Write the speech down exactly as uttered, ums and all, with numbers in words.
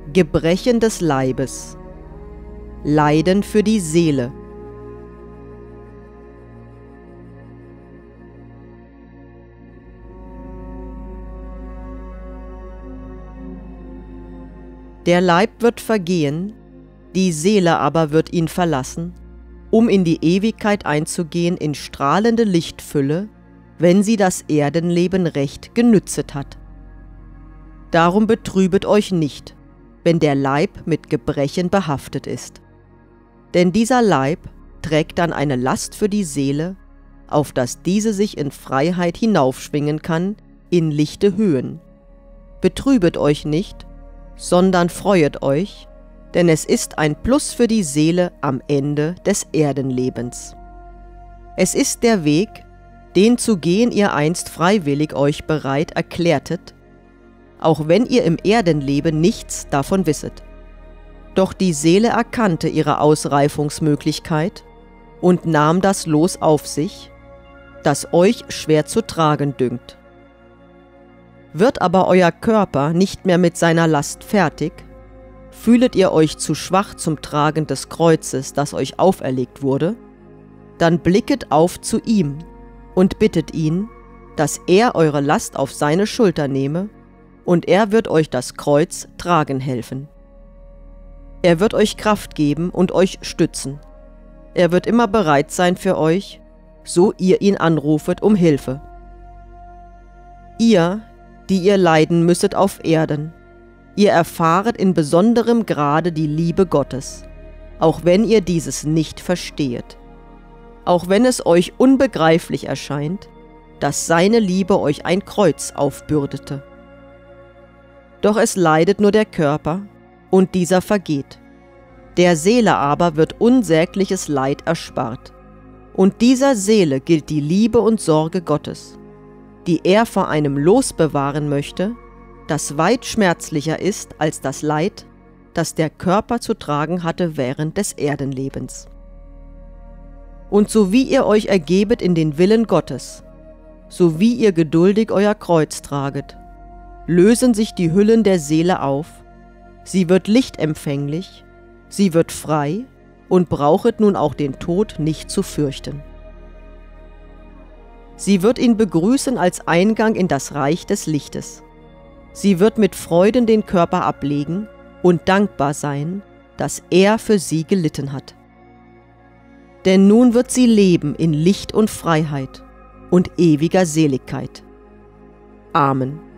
Gebrechen des Leibes, Leiden für die Seele. Der Leib wird vergehen, die Seele aber wird ihn verlassen, um in die Ewigkeit einzugehen in strahlende Lichtfülle, wenn sie das Erdenleben recht genützet hat. Darum betrübet euch nicht, wenn der Leib mit Gebrechen behaftet ist. Denn dieser Leib trägt dann eine Last für die Seele, auf dass diese sich in Freiheit hinaufschwingen kann, in lichte Höhen. Betrübet euch nicht, sondern freuet euch, denn es ist ein Plus für die Seele am Ende des Erdenlebens. Es ist der Weg, den zu gehen ihr einst freiwillig euch bereit erklärtet, auch wenn ihr im Erdenleben nichts davon wisset. Doch die Seele erkannte ihre Ausreifungsmöglichkeit und nahm das Los auf sich, das euch schwer zu tragen dünkt. Wird aber euer Körper nicht mehr mit seiner Last fertig, fühlet ihr euch zu schwach zum Tragen des Kreuzes, das euch auferlegt wurde, dann blicket auf zu ihm und bittet ihn, dass er eure Last auf seine Schulter nehme, und er wird euch das Kreuz tragen helfen. Er wird euch Kraft geben und euch stützen. Er wird immer bereit sein für euch, so ihr ihn anrufet um Hilfe. Ihr, die ihr leiden müsset auf Erden, ihr erfahret in besonderem Grade die Liebe Gottes, auch wenn ihr dieses nicht verstehet. Auch wenn es euch unbegreiflich erscheint, dass seine Liebe euch ein Kreuz aufbürdete. Doch es leidet nur der Körper, und dieser vergeht. Der Seele aber wird unsägliches Leid erspart. Und dieser Seele gilt die Liebe und Sorge Gottes, die er vor einem Los bewahren möchte, das weit schmerzlicher ist als das Leid, das der Körper zu tragen hatte während des Erdenlebens. Und so wie ihr euch ergebet in den Willen Gottes, so wie ihr geduldig euer Kreuz traget, lösen sich die Hüllen der Seele auf, sie wird lichtempfänglich, sie wird frei und brauchet nun auch den Tod nicht zu fürchten. Sie wird ihn begrüßen als Eingang in das Reich des Lichtes. Sie wird mit Freuden den Körper ablegen und dankbar sein, dass er für sie gelitten hat. Denn nun wird sie leben in Licht und Freiheit und ewiger Seligkeit. Amen.